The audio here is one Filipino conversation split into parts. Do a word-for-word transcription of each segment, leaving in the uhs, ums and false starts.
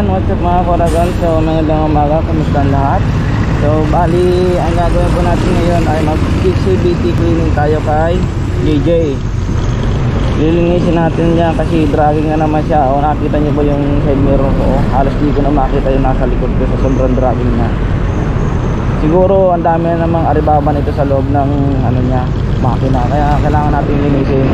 everyone, what's up mga Koragon? So magandang umaga, kumusta ang lahat? So bali, ang gagawin po natin ngayon ay mag-C V T cleaning tayo kay J J. Lilinisin natin yan kasi dragging na naman siya. O nakita niyo ba yung side mirror ko? Halos di ko na makita yung nasa likod ko sa sobrang dragging na. Siguro ang dami na namang aribaba nito sa loob ng ano niya, makina. Kaya kailangan natin linisin.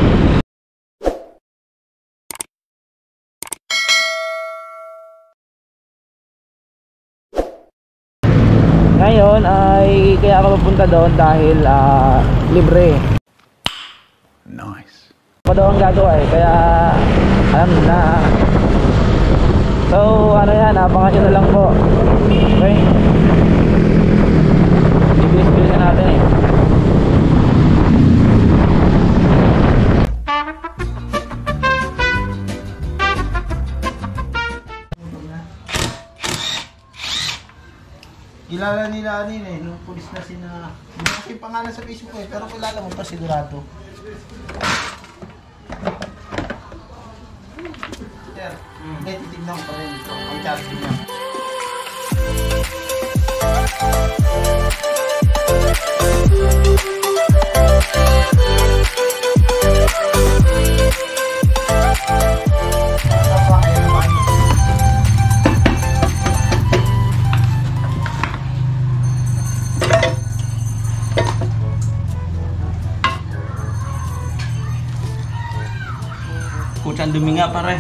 Ngayon ay kaya ako pupunta doon dahil uh, libre. Nice. Ako daw ang gagawa eh, kaya alam na. So ano yan, abangan nyo na lang po. Okay, i-bilis-bilis na natin eh. Kilala nila anin eh, nung pulis na sina... Hindi kasi yung pangalan sa Facebook eh, pero kilala mo pa sigurado. Sir, hindi, hmm. titignan ko pa rin. Ang charge niya. Kucang dumi nga pare.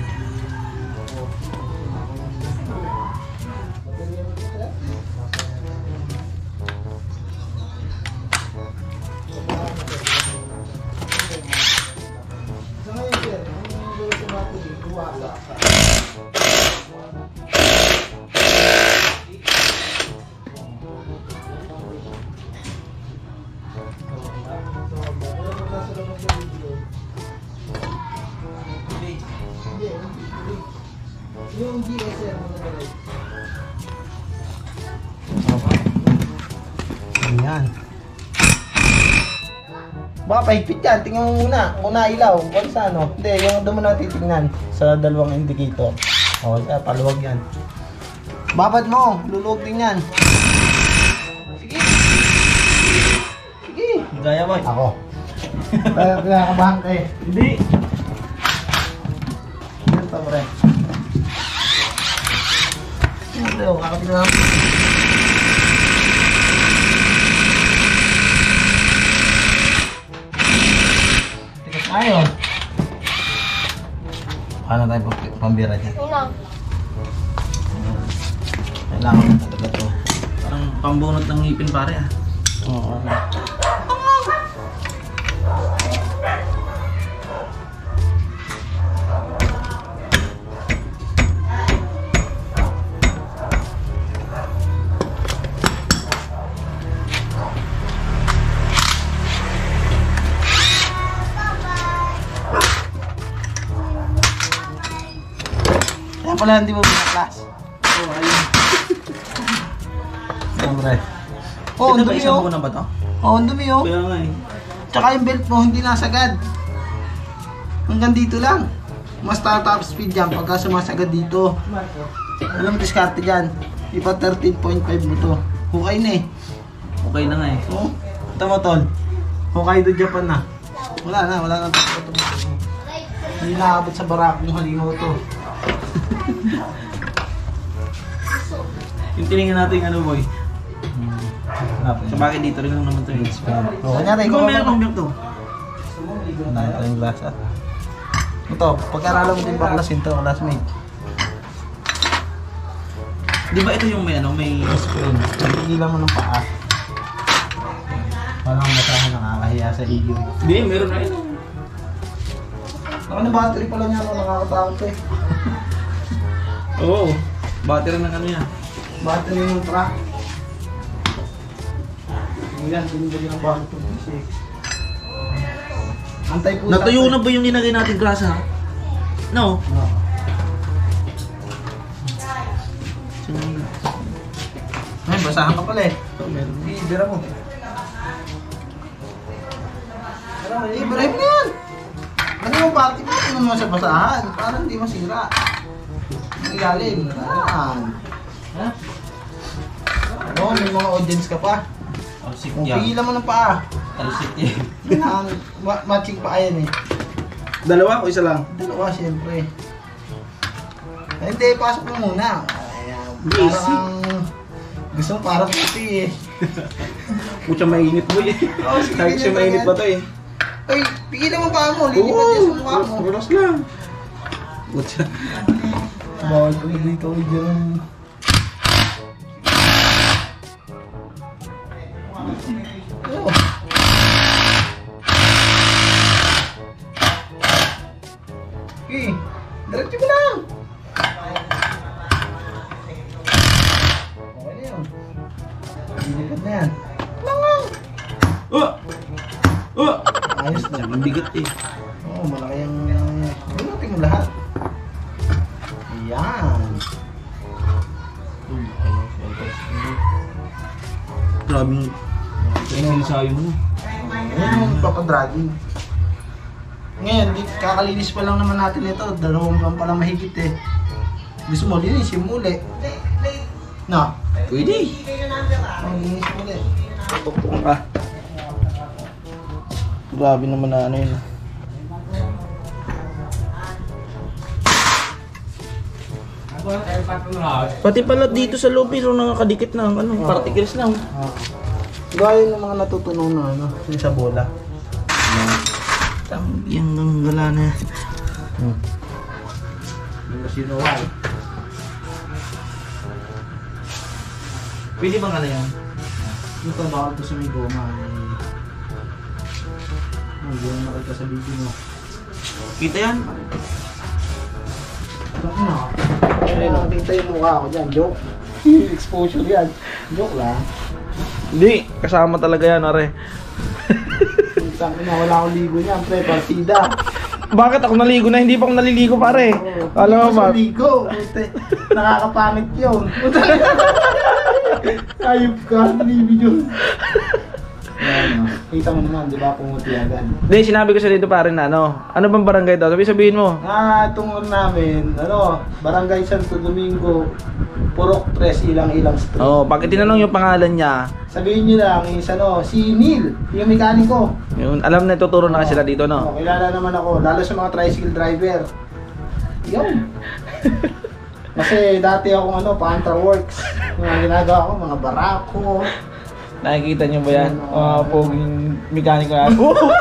Yung G S R mo na ba? Ayan. Baka pahigpit yan. Tingnan mo muna. Una ilaw. Kung sa ano. Hindi, yung doon mo na titignan. Sa dalawang indicator. O, sa paluwag yan. Babad mo. Luluwag din yan. Sige. Sige. Gaya mo eh. Ako. Kaya kinakabahan ka eh. Hindi. Yan pa mo rin. Ito, kakatin lang. Tikas tayo. Paano tayo pambira dyan? Unang. Kailangan na talaga ito. Parang pambunot ng ngipin pare ah. Oo. Kaya pala hindi mo pinaklas. Oo, oh, ayun. Siyempre. Oo, ang dumi isang oh. na ba to? Oo, ang dumi oh. Kaya nga eh. Tsaka yung belt mo hindi nasagad. Hanggang dito lang. Mas top speed dyan pagka sumasagad dito. Alam mo diskarte dyan. Ipa thirteen point five mo to. Hukay na eh. Okay na nga eh. Oo. Ito mo tol. Hukay do Japan na. Wala na, wala na. Hindi naabot sa barak yung halimaw to. Yung tinignan natin ano boy. Hmm. Sa bagay dito rin lang naman ito eh. O, kanyari, Ikaw meron kong to. Ito yung glass ah. Ito, pagkaralan mo din baklasin to, classmate. Di ba ito yung may ano, may... Screen. Nagigilan mo ng paa. Parang masahan nakakahiya sa iyo. Hindi, meron na yun. Ano battery pala niya, no? Nakakatakot eh. Oo. Battery ng ano yan. Battery ng truck. Yan, binibili ng bago twenty-six. Antay po. Natuyo na ba yung ninagay natin grasa? No? No. Ay, basahan ka pala eh. Ito, meron. Ibira mo. Ibira mo yan! Ano yung party mo? Ano mo sa basahan? Para hindi masira. Ilalim. Yan. Ha? Oo, may mga audience ka pa. Talsik Kung yan. pigilan mo ng paa. Talsik yan. Yan, ma- matching pa yan eh. Dalawa o isa lang? Dalawa, siyempre. Ay, hindi, pasok mo muna. Ayan, parang ang... Gusto mo parang puti eh. Pucha mainit mo eh. Oo, sige, Kahit siya ganyan mainit talaga pa to eh. Ay, pigilan mo pa mo. Lilipat yan sa mukha mo. Relax lang. Pucha. Bawal ko dito ko dyan. Oh. Okay, diretso mo lang. Okay na yun. Lilipat na yan. Langang! Oh! Oh! Ayos na. Ang bigat eh. Oo, malaki yung... Bunutin mo lahat. Ayan. Grabing exercise mo. Ayan yung papadragging. Ngayon, di, kakalinis pa lang naman natin ito. Dalawang buwan pa lang mahigit eh. Gusto mo, linisin mo ulit. No? Pwede. Ang linis mo ulit. Ah. Grabe naman na ano yun. Pati pala dito sa loob pero nakakadikit na ang ano, particles lang. Ah. Gaya ng mga natutunan na ano, yung sa bola. Tam, yung gala na. Hmm. Yung sinuwal. Pwede bang ano yan? Ito, bawal to sa may goma. Ang goma nakita sa video mo. Kita yan? Ito na. Ayun, nakita yung mukha ko dyan. Joke. Exposure yan. Joke lang. Hindi, kasama talaga yan, are. Sabi na, wala akong ligo niyan, pre, partida. Bakit ako naligo na? Hindi pa ako naliligo, pare. Alam mo ba? Ligo. Nakakapangit yun. Ayup ka, nalibig Ayan, oh. Kita mo naman, di ba, pumuti agad. Hindi, sinabi ko sa dito pare na ano. Ano bang barangay daw? Sabi sabihin mo. Ah, itong ano namin, ano, Barangay Santo Domingo, Purok tres, ilang-ilang street. Oh, pag tinanong yung pangalan niya, Sabihin nyo lang, is ano, si Neil, yung mekaniko. yun, alam na tuturo na sila dito, no? Oh, kilala naman ako, lalo sa mga tricycle driver. Yun. Kasi dati akong ano, Panta Works. Mga ginagawa ko, mga barako. Nakikita niyo ba yan? Mga poging mekaniko na.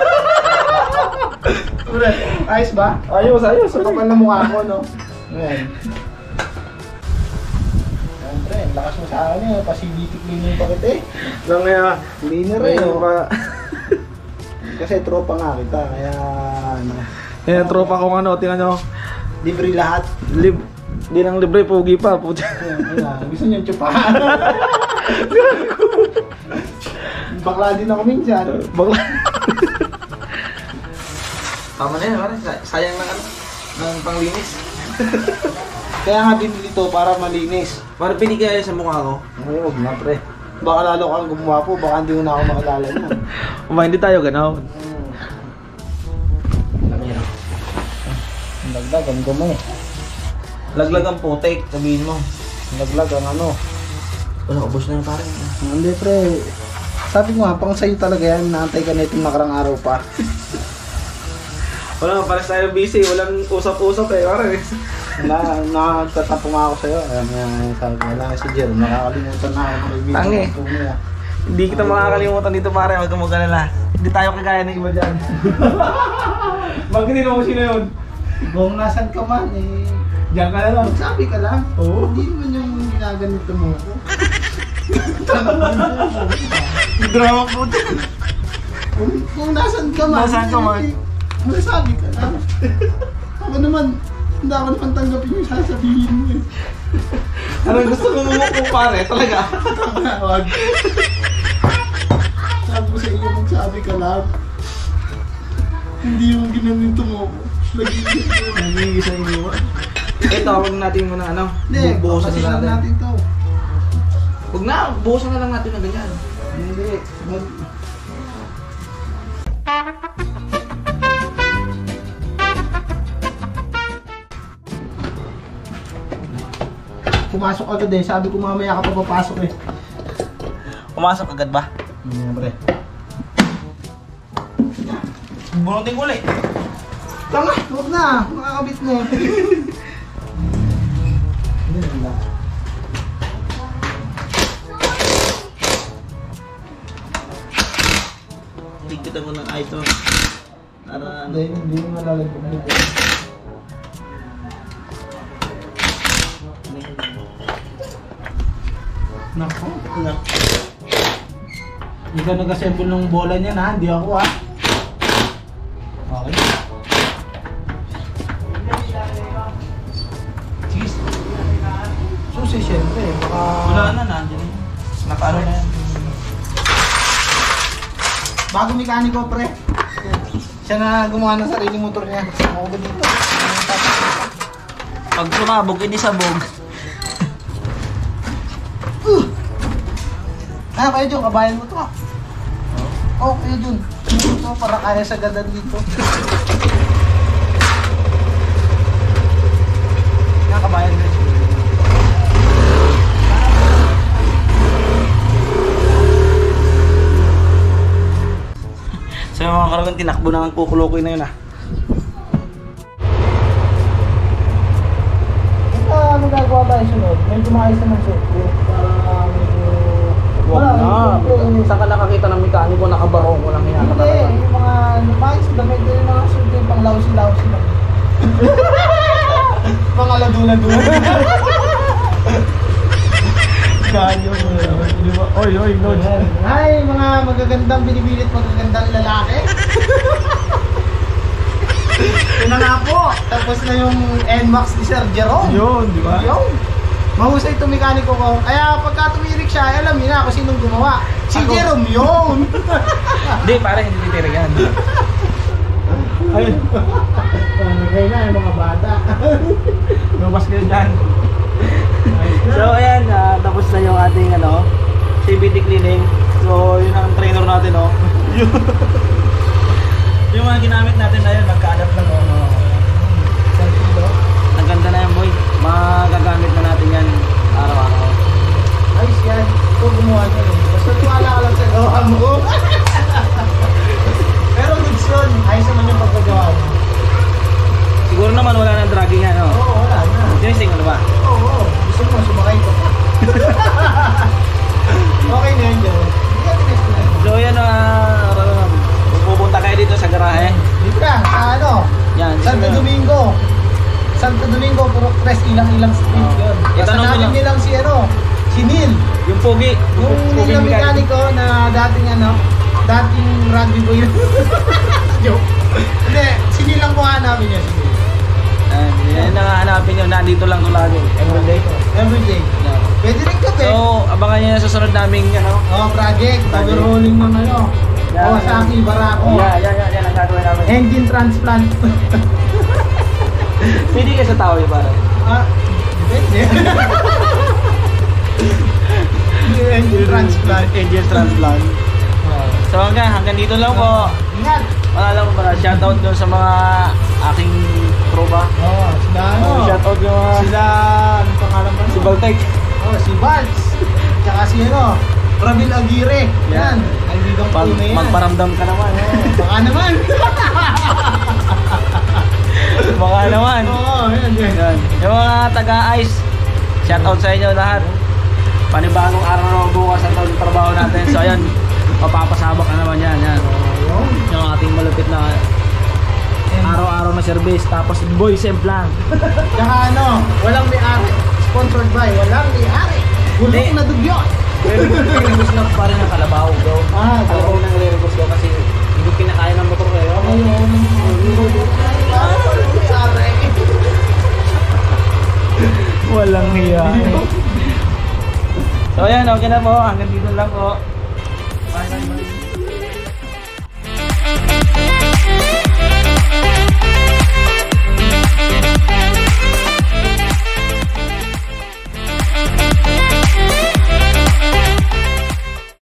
Ulit, ayos ba? Ayos, ayos. Sa kapal na mukha ko, no? Ayan. Siyempre, lakas mo sa akin eh. Pa-C D T cleaning pa kita eh. Lang kaya, Cleaner eh. ayun oh. pa. Kasi tropa nga kita, kaya ano. Yan, tropa kong ano, tingnan nyo. Libre lahat. Lib, di nang libre, pogi pa. Puti. Ayan, ayan. Gusto niyo tsupahan. Bakla din ako minsan. Bakla. Tama na yan, pare. Sayang na ano, ng panglinis. Kaya nga binili to para malinis. Pare, pinigay sa mukha ko. Ay, huwag na pre. Baka lalo kang gumawa po, baka hindi mo na ako makilala niyan. Uma, hindi tayo ganaw. Ang dagdag, ang gumay. Laglag ang putik, sabihin mo. Ang dagdag, ang ano. Wala, ubos na yung pare. Hindi pre. Sabi ko nga, pang sa'yo talaga yan, naantay ka na itong nakarang araw pa. Wala, pare tayo busy. Walang usap-usap eh, pare. na, nakagtatapo nga ako sa'yo. Ayan, ayan, sabi ko, wala si Jer, nakakalimutan na ako. Tangi. Hindi kita makakalimutan dito, pare. Huwag kang mag-alala. Hindi tayo kagaya ng iba dyan. Bakit hindi mo sino yun? Kung nasan ka man, eh, Diyan ka na lang. magsabi ka lang. Oo. Hindi naman yung ginaganito mo ko. Drama po dyan. Kung, kung nasan ka man, Nasaan ka man? eh, magsabi ka lang. Ako naman, hindi ako naman tanggapin yung sasabihin mo eh. Anong gusto mo mo pare? Talaga? Wag. Sabi ko sa iyo, magsabi ka lang. Hindi yung ginanito mo ko. Nagiging mo. Nagiging sa inyo. Ito, huwag natin muna ano. Hindi, buhusan kasi na lang natin. natin to. Huwag na, buhusan na lang natin ng ganyan. Hindi. Mag... pumasok agad eh. Sabi ko mamaya ka pa papasok eh. Pumasok agad ba? Hmm, pre. Bunutin ko ulit. Tama, huwag na. Makakabit mo. Tigpitan ko ng ito. Para Hindi, hindi mo malalagyan dito. Nako. Ikaw nag-assemble ng bola niya na, hindi ako ah. Okay. Cheese. Susi syempre, baka... wala na, nandiyan na. Nakaano na yan. Bago mekaniko pre. Siya na gumawa ng sariling motor niya. Ako ba dito? Pag sumabog, hindi sabog. Uh! Ah, kayo dyan, kabayan mo to ah. Oh, kayo dun. Ito, para kaya sa gadan dito. Nakabayan mo. So yung mga karagan, tinakbo na ang kukulokoy na yun ah. Ito, ano gagawa tayo sunod? Medyo maayos naman suit ko. Para medyo... Wag Wala, na. hindi. Saan ka nakakita ng mekaniko, nakabarong ko lang Hindi, hinataka. yung mga maayos na damit yung mga suit yung pang lawsi-lawsi lang. Mga lado-lado. Ganyo. Di ba? Oy, oy, Lodge. Ay, mga magagandang binibilit, magagandang lalaki. Yun na nga po. Tapos na yung N MAX ni Sir Jerome. Yun, di ba? Yun. Mahusay itong mekaniko ko. Kaya pagka tumirik siya, alam niyo na kung sinong gumawa. Si Ako. Jerome yun. Hindi, parang hindi titirig yan. Ayun. Nagay na yung mga bata. Lumabas kayo dyan. So ayan, uh, tapos na yung ating ano, C V T cleaning. So yun ang trainer natin, oh. Yung mga ginamit natin na yun, nagka-adapt lang, oh. Ang ganda na yan, boy. Magagamit na natin yan araw-araw. Ayos yan. Ito gumawa niya yun. Basta tuwala ka lang sa gawa mo. Pero goods yun. Ayos naman yung pagkagawa mo. Siguro naman wala nang dragging yan, oh. Oo, wala na. Tinisting ano ba? Oo, oo. Gusto mo, sumakay ko pa. Okay na yun, Joe. Hindi ka tinis na. So yan, uh, kung pupunta kayo dito sa garahe. Dito na, sa ano? Yan. Santo Domingo. Santo Domingo, puro press, ilang-ilang street Oo. yun. Itanong Basta mo natin lang. nilang si ano, si Neil. Yung pogi. Yung Neil na mekaniko na dating ano, dating rugby boy. Joke. Hindi, si Neil lang kung hanapin niya, si Neil. Yan, yan ang hanapin nyo. Nandito lang ito lagi. Everyday. Everyday. Yan. Pwede rin kape. So, abangan nyo na susunod naming ano. Oh, project. Project. Overhauling ng ano. Yeah. Kawasaki, Barako. Yeah, yan, yan, yan ang gagawin namin. Engine transplant. Pwede ka sa tao yung parang. Ah, depende. Engine transplant. Engine transplant. So hanggang, hanggang dito lang po. Ingat. Wala lang po para shoutout doon sa mga aking crew ba? Oh, sila ano? Oh, shoutout yung mga Sila, anong pangalan ba? si Baltec. Oh, si Vance. Tsaka si ano? Ramil Aguirre. Yan. Ay, hindi kang Pag tunay yan. magparamdam ka naman. Oh, baka naman. Baka naman. Oo, yan, yan. Yan. Yung mga taga-ice, shoutout sa inyo lahat. Panibagong araw na bukas ang trabaho natin. So ayun, mapapasabak na naman yan. Yan. Yung ating malupit na araw-araw na service. Tapos boys and plan. Tsaka ano, walang may-ari. Sponsored by, walang may-ari. Gulong Hindi. na dugyot. Pero nag-request lang pa rin ng kalabaw daw. Ah, Kalabaw nang nag-request daw kasi hindi kinakaya ng motor kayo. Walang hiya. So ayan, okay na po. Hanggang dito lang po.